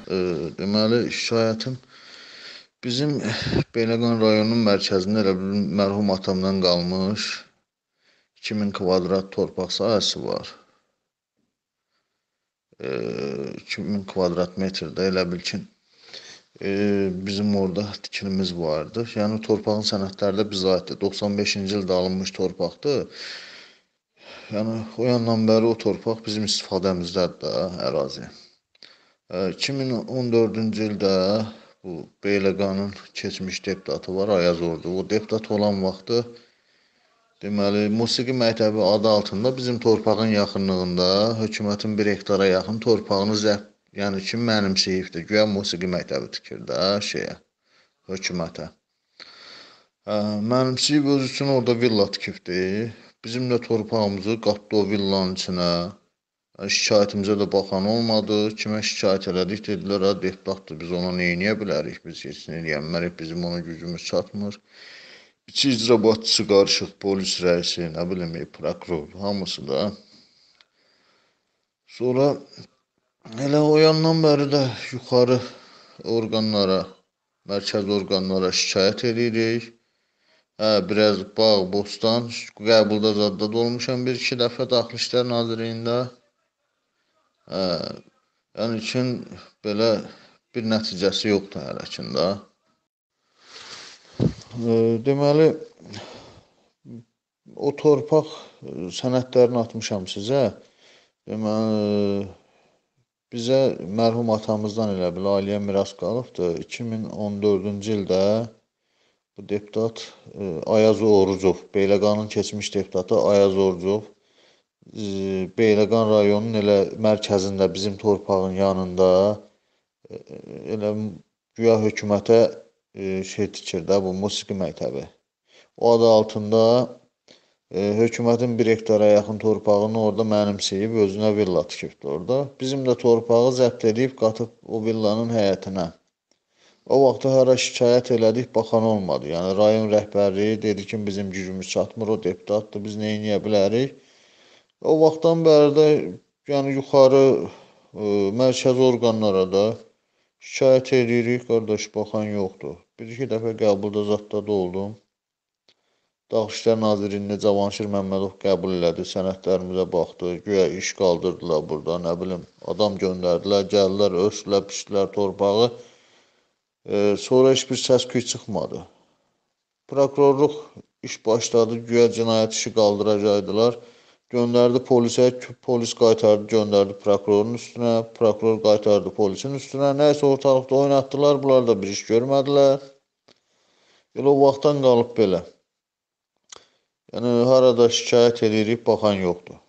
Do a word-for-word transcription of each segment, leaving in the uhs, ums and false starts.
E, deməli, şikayətim bizim Beyləqan rayonunun mərkəzində elə bir mərhum atamdan qalmış iki min kvadrat torpaq sahəsi var. E, iki min kvadrat metrdə elə bil ki, e, bizim orada tikilimiz vardı. Yəni torpağın sənədləri də bizə aiddir. doxsan beşinci ildə alınmış torpaqdır. Yəni o yandan bəri o torpaq bizim istifadəmizdədir də ərazi. iki min on dördüncü ildə bu Beyləqanın keçmiş deputatı var, Ayaz Ordu. O deputat olan vaxtı deməli musiqi məktəbi adı altında bizim torpağın yaxınlığında hökumətin bir hektara yaxın torpağını zəbt, yəni ki mənimsəyibdir. Güya musiqi məktəbi tikir də şeyə, hökumətə. Mənimsəyib öz üçün orada villa tikibdir. Bizim də torpağımızı qatdı o villanın içinə. Şikayətimizə də baxan olmadı. Kimə şikayət elədik, dedilər, ha, deputatdır, biz ona neyniyə bilərik, biz heç nə eləyəmərik, bizim ona gücümüz çatmır. İçi icra başçısı qarışıq, polis rəisi, nə bilim, prokuror, hamısı da. Sonra elə o yandan bəri də yuxarı orqanlara, mərkəz orqanlara şikayət edirik. Hə, biraz bağ, bostan, qəbulda zadda olmuşam bir iki dəfə Daxili İşlər Nazirliyində. Hə, yəni üçün belə bir nəticəsi yoxdur hələkində. E, deməli, o torpaq sənədlərini atmışam sizə. Deməli, bizə mərhum atamızdan elə bil ailəyə miras qalıbdır. iki min on dördüncü ildə bu deputat e, Ayaz Orucov, Beyləqanın keçmiş deputatı Ayaz Orucov, e, Beyləqan rayonunun elə mərkəzində bizim torpağın yanında e, elə güya hökumətə e, şey tikir də bu musiqi məktəbi. O adı altında e, hökumətin bir hektara yaxın torpağını orada mənimsəyib özünə villa tikibdir orada. Bizim də torpağı zəbt edib qatıb o villanın həyətinə. O vaxtda hara şikayət elədik, baxan olmadı. Yəni rayon rəhbərliyi dedi ki, bizim gücümüz çatmır, o deputatdır, biz nə edə bilərik. O vaxtdan bəri də yəni yuxarı e, mərkəz orqanlara da şikayət edirik, qardaş, baxan yoxdur. Bir-iki dəfə qəbulda zadda da oldum. Daxili İşlər Nazirliyində Cavanşir Məmmədov qəbul elədi, sənədlərimizə baxdı, güya iş qaldırdılar burada, nə bilim, adam göndərdilər, gəldilər, ölçdülər, biçdilər torpağı. Ee, sonra hiçbir səs-küy çıxmadı. Prokurorluq iş başladı, güya cinayət işi qaldıracaqdılar. Göndərdi polisə, polis qaytardı, göndərdi prokurorun üstünə, prokuror qaytardı polisin üstünə. Nəysə ortalıqda oynatdılar, bunlar da bir iş görmədilər. Elə o vaxtdan qalıb belə. Yəni, harada şikayət edirik, baxan yoxdur.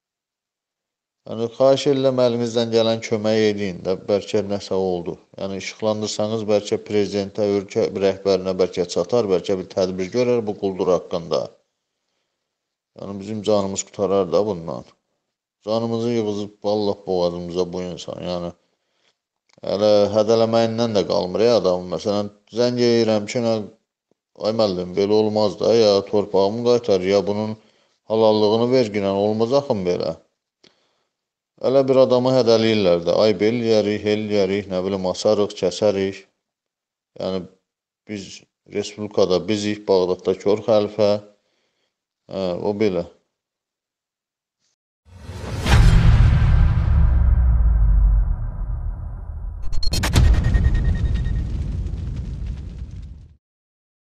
Yəni, xahiş edirəm əlinizdən gələn kömək edin də, bəlkə nəsə oldu. Yəni, işıqlandırsanız, bəlkə prezidentə, ölkə rəhbərinə bəlkə çatar, bəlkə bir tədbir görər bu quldur haqqında. Yəni, bizim canımız qutarar da bundan. Canımızı yığızıb, vallahi boğazımıza bu insan. Yəni, hələ hədələməyindən də qalmır ya adamın. Məsələn, zəng edirəm ki, ay müəllim, belə olmaz da, ya torpağımı qaytar, ya bunun halallığını verginən olmaz axın belə. Elə bir adamı hədəliyirlər də, ay bel yərik, hel yərik, nə bilim, asarıq, kəsərik. Yəni, biz Respublikada bizik, Bağdadda kör xəlifə, hə, o belə.